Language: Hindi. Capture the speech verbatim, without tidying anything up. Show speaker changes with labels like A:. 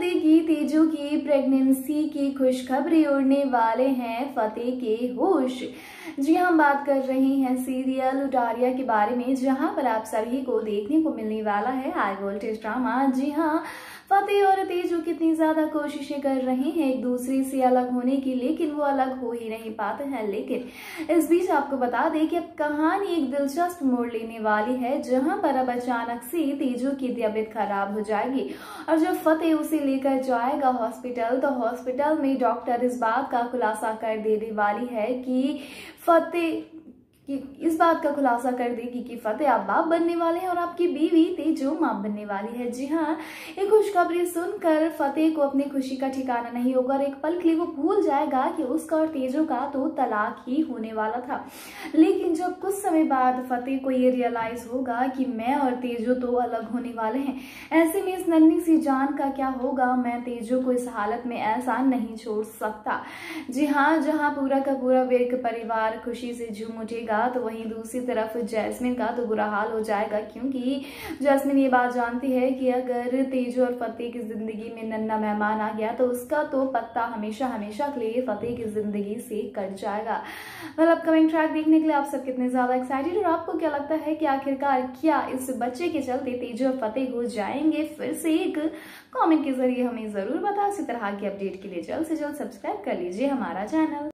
A: देगी तेजो की प्रेगनेंसी की खुशखबरी, उड़ने वाले हैं फतेह के होश। जी हम बात कर रहे हैं सीरियल उटारिया के बारे में, जहां पर आप सभी को देखने को मिलने वाला है हाई वोल्टेज ड्रामा। जी हाँ, फतेह और तेजो कितनी ज्यादा कोशिशें कर रहे हैं एक दूसरे से अलग होने की, लेकिन वो अलग हो ही नहीं पाते हैं। लेकिन इस बीच आपको बता दें कि अब कहानी एक दिलचस्प मोड़ लेने वाली है, जहां पर अब अचानक से तेजो की तबीयत खराब हो जाएगी और जब फतेह उसे लेकर जाएगा हॉस्पिटल, तो हॉस्पिटल में डॉक्टर इस बात का खुलासा कर देने वाली है कि फतेह कि इस बात का खुलासा कर देगी कि फतेह आप बाप बनने वाले हैं और आपकी बीवी तेजो मां बनने वाली है। जी हाँ, ये खुशखबरी सुनकर फतेह को अपनी खुशी का ठिकाना नहीं होगा और एक पल के लिए वो भूल जाएगा कि उसका और तेजो का तो तलाक ही होने वाला था। लेकिन जब कुछ समय बाद फतेह को ये रियलाइज होगा कि मैं और तेजो तो अलग होने वाले हैं, ऐसे में इस नन्ही सी जान का क्या होगा, मैं तेजो को इस हालत में ऐसा नहीं छोड़ सकता। जी हाँ, जहाँ पूरा का पूरा वेग परिवार खुशी से झूम उठेगा, तो वहीं दूसरी तरफ जैस्मिन का तो बुरा हाल हो जाएगा, क्योंकि जैस्मिन ये बात जानती है कि अगर तेजो और फतेह की जिंदगी में नन्हा मेहमान आ गया तो उसका तो पत्ता हमेशा हमेशा के लिए फतेह की जिंदगी से कट जाएगा। वेल, अपकमिंग ट्रैक देखने के लिए आप सब कितने ज्यादा एक्साइटेड, और आपको क्या लगता है कि आखिरकार क्या इस बच्चे के चलते तेजो और फतेह हो जाएंगे फिर से एक कमेंट के जरिए हमें जरूर बता। इसी तरह की अपडेट के लिए जल्द से जल्द सब्सक्राइब कर लीजिए हमारा चैनल।